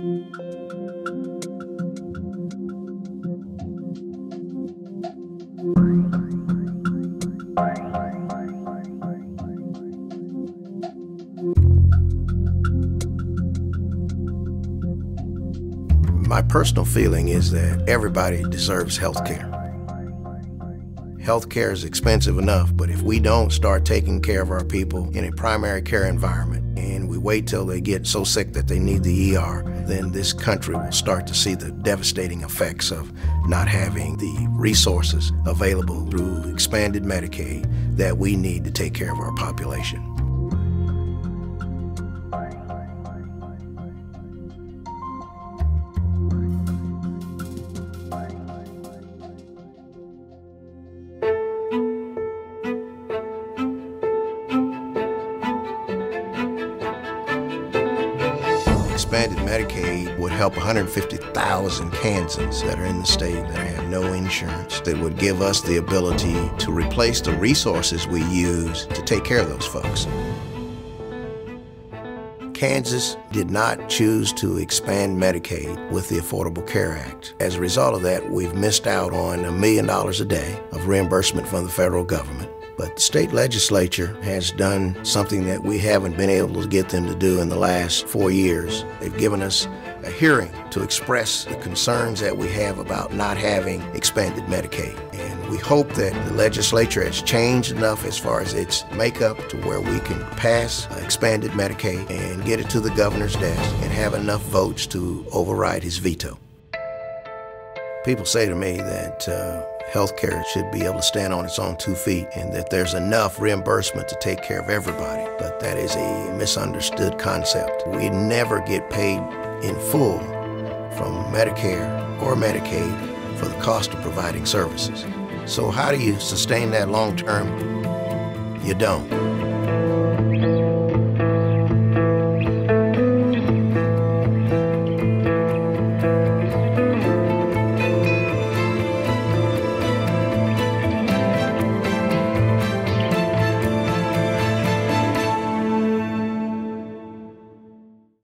My personal feeling is that everybody deserves health care. Health care is expensive enough, but if we don't start taking care of our people in a primary care environment and we wait till they get so sick that they need the ER, then this country will start to see the devastating effects of not having the resources available through expanded Medicaid that we need to take care of our population. Expanded Medicaid would help 150,000 Kansans that are in the state that have no insurance, that would give us the ability to replace the resources we use to take care of those folks. Kansas did not choose to expand Medicaid with the Affordable Care Act. As a result of that, we've missed out on $1 million a day of reimbursement from the federal government. But the state legislature has done something that we haven't been able to get them to do in the last 4 years. They've given us a hearing to express the concerns that we have about not having expanded Medicaid. And we hope that the legislature has changed enough as far as its makeup to where we can pass expanded Medicaid and get it to the governor's desk and have enough votes to override his veto. People say to me that healthcare should be able to stand on its own 2 feet and that there's enough reimbursement to take care of everybody, but that is a misunderstood concept. We never get paid in full from Medicare or Medicaid for the cost of providing services. So how do you sustain that long term? You don't.